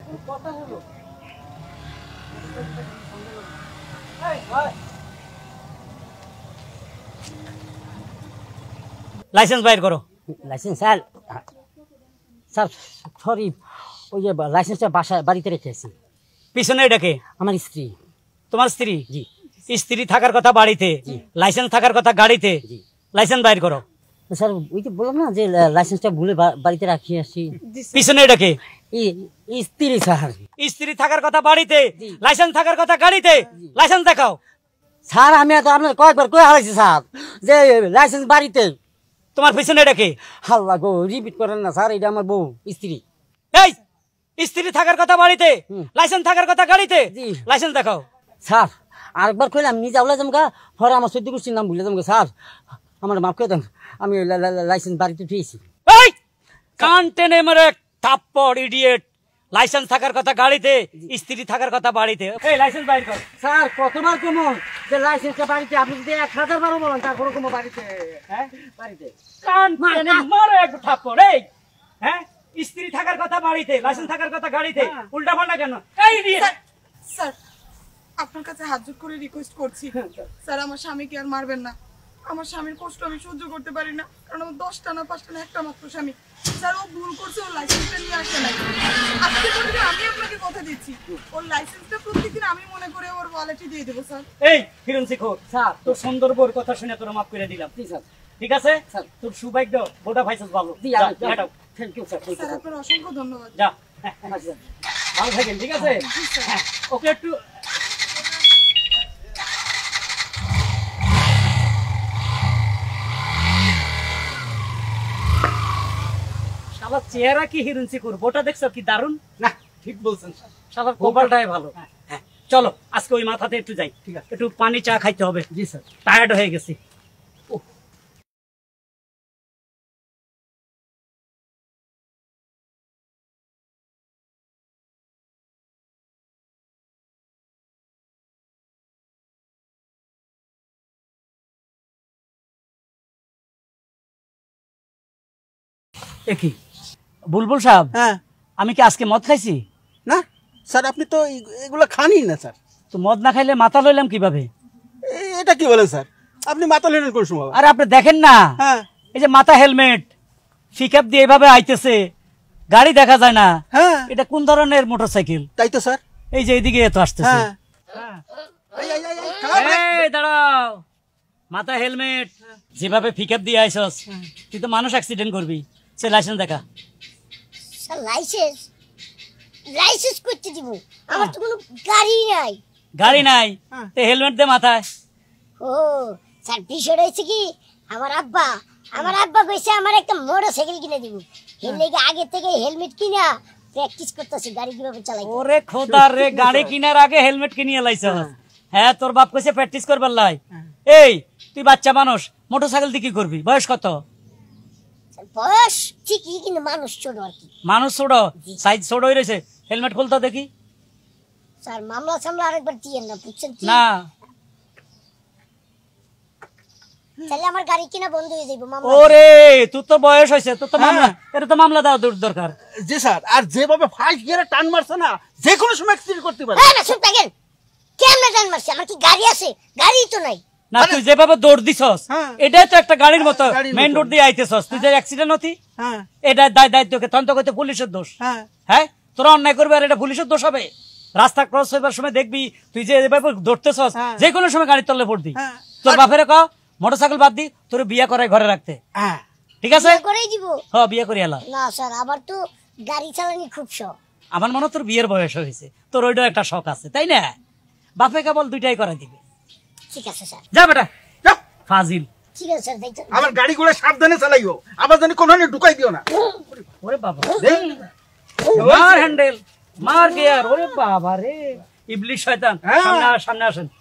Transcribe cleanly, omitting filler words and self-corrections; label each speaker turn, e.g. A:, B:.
A: কথা হলো
B: লাইসেন্স বাইর করো।
A: লাইসেন্স স্যার স্যার সরি ওই যে লাইসেন্সটা বাড়িতে রেখেছি।
B: পিছনে এটাকে?
A: আমার স্ত্রী।
B: তোমার স্ত্রী?
A: জি।
B: স্ত্রী থাকার কথা বাড়িতে, লাইসেন্স থাকার কথা গাড়িতে, লাইসেন্স বাইর করো।
A: স্যার ওই যে বললাম না যে লাইসেন্সটা ভুলে বাড়িতে রাখিয়ে আসি।
B: পিছনে এটাকে?
A: স্ত্রী স্যার।
B: স্ত্রী থাকার কথা বাড়িতে, লাইসেন্স থাকার কথা গাড়িতে, লাইসেন্স দেখাও।
A: স্যার আমি তো আপনার কয়েকবার কয়ে হারাইছি স্যার যে লাইসেন্স বাড়িতে।
B: তোমার পিছনে এটাকে?
A: হাল্লা গো রিপিট করেন না স্যার, এটা আমার বউ স্ত্রী।
B: এই স্ত্রী থাকার কথা বাড়িতে, লাইসেন্স থাকার কথা গাড়িতে, লাইসেন্স দেখাও।
A: স্যার আরেকবার কইলাম নিজে আউলা জমকা পরে আমার সদ্য গোষ্ঠীর নাম ভুলে জমকা। স্যার আমার মাফ করে দেন, আমি লাইসেন্স বাড়িতে পেয়েছি।
B: এই কান টেনে মেরে থাপ্পড় ইডিয়েট। লাইসেন্স থাকার কথা গাড়িতে, স্ত্রী থাকার কথা বাড়িতে। এই লাইসেন্স বাইর কর।
A: স্যার কতবার কমো যে লাইসেন্সটা বাড়িতে, আপনি যদি 1000 বারও বলেন তারপরে কমো বাড়িতে। হ্যাঁ বাড়িতে
B: কান টেনে মারো একটু থাপ্পড়। এই হ্যাঁ স্ত্রী থাকার কথা বাড়িতে, লাইসেন্স থাকার কথা গাড়িতে, উল্টা পাল্টা কেন? এই ইডিয়েট।
C: স্যার আপনার কাছে হাত জোড় করে রিকোয়েস্ট করছি স্যার, আমার স্বামীকে আর মারবেন না। আমার স্বামীর কষ্ট আমি সহ্য করতে পারি না, কারণ আমার 10টা না 5টা না একটা মাত্র স্বামী। স্যার ও ভুল করছে, ওর লাইসেন্সটা নিয়ে আসে নাই। আজকে পর্যন্ত আমি আপনাকে কথা দিচ্ছি ওর লাইসেন্সটা প্রত্যেকদিন আমি মনে করে ওর ওয়ালেটে দিয়ে দেবো স্যার।
B: এই ফিরুন্সি খোর, স্যার তোর সুন্দর বোর কথা শুনে তোর মাফ করে দিলাম।
A: স্যার
B: ঠিক আছে স্যার, তোর সৌভাগ্য বোটা ভাইসাস ভালো।
A: Thank you sir.
C: স্যার আপনার অসংখ্য ধন্যবাদ।
B: যা ভালো থাকেন। ঠিক আছে ওকে একটু শালা চেহারা কি হিরুন্সি কর, বোটা দেখছো কি দারুন
A: না ঠিক বলছেন স্যার,
B: শালার কপালটাই ভালো। চলো আজকে ওই মাথাতে একটু যাই। ঠিক আছে একটু পানি চা খাইতে হবে।
A: জি স্যার।
B: টায়ার্ড হয়ে গেছি। কি বুলবুল সাহেব,
D: হ্যাঁ
B: আমি কি আজকে মদ খাইছি?
D: না স্যার, আপনি তো এগুলো খানই না স্যার।
B: তো মদ না খাইলে মাথা লইলাম কিভাবে?
D: এটা কি বলেন স্যার, আপনি মাথা লেনেন কোন সময়?
B: আরে আপনি দেখেন না,
D: হ্যাঁ
B: এই যে মাথা হেলমেট পিকআপ দিয়ে এভাবে আইতেছে, গাড়ি দেখা যায় না।
D: হ্যাঁ
B: এটা কোন ধরনের মোটরসাইকেল?
D: তাই তো স্যার।
B: এই যে এইদিকে এত আসতেছে।
D: হ্যাঁ
B: এই দাঁড়াও, মাথা হেলমেট যেভাবে পিকআপ দিয়ে আইছস তুই তো মানুষ অ্যাক্সিডেন্ট করবি। সে লাইসেন্স দেখা।
E: স্যার লাইসেন্স করতে দিব, আমার তো কোনো গাড়ি নাই।
B: গাড়ি নাই তো হেলমেট দে মাথায়।
E: ও স্যার বিষয়টা হচ্ছে কি, আমার আব্বা কইছে আমার একটা মোটরসাইকেল কিনে দিব, এর লাগি আগে থেকে হেলমেট কিনা প্র্যাকটিস করতেছি গাড়ি কিভাবে চালাই।
B: ওরে খোদা রে, গাড়ি কিনার আগে হেলমেট কিনিয়ে লাইছস? হ্যাঁ তোর বাপ কইছে প্র্যাকটিস করবার লাই। এই তুই বাচ্চা মানুষ, মোটরসাইকেল দিয়ে কি করবি? বয়স কত?
E: বয়স ঠিকই কিন্তু মানুষ ছোট আর কি।
B: মানুষ ছোট, সাইজ ছোট হয়ে রয়েছে। হেলমেট খুলতো দেখি।
E: স্যার মামলা সামলা আরেকবার দিয়েন না, বুঝছেন
B: না
E: তাহলে আমার গাড়ি কিনা বন্ধ হয়ে যাবে মামলা।
B: ওরে তোর তো বয়স হয়েছে, তোর তো মামলা, এটা তো মামলা দেওয়া দরকার।
D: জি স্যার, আর যেভাবে ফার্স্ট গিয়ারে টান মারছে না, যে কোনো সময় অ্যাক্সিডেন্ট করতে পারে।
E: হ্যাঁ না চুপ থাকেন, কেমনে টান মারছে? আমার কি গাড়ি আছে? গাড়ি তো নাই।
B: না তুই যেভাবে দৌড় দিছস এটাই তো একটা গাড়ির মতো, মেইন রোড দিয়ে আইতেছস, তুই যে অ্যাক্সিডেন্ট হতি এটা দায়িত্বকে তখন তো কইতে পুলিশের দোষ। হ্যাঁ তোরা অন্যায় করবি আর এটা পুলিশের দোষ হবে? রাস্তা ক্রস হইবার সময় দেখবি তুই যে এভাবে দৌড়তেছস, যে কোনো সময় গাড়ির তলে পড়বি। তোর বাপের ক মোটরসাইকেল বাদ দি, তোর বিয়ে করাই ঘরে রাখতে। ঠিক আছে
E: করেই দিব।
B: হ্যাঁ বিয়ে করি এলা।
E: না স্যার আমার তো গাড়ি চালানি খুব শখ।
B: আমার মনে তোর বিয়ের বয়স হয়েছে, তোর ওইটাও একটা শখ আছে তাই না? বাপে কেবল দুইটাই করে দিবে।
E: ঠিক আছে স্যার।
B: যা বেটা ফাজিল।
E: ঠিক আছে স্যার, দায়িত্ব।
D: আমার গাড়িগুলো সাবধানে চালাইও, আবার জানি কোন ঢুকাই দিও না।
B: ওরে বাবা মার হ্যান্ডেল, মার গিয়ার। ওরে বাবা রে, ইবলিশ শয়তান, সামনে আসেন।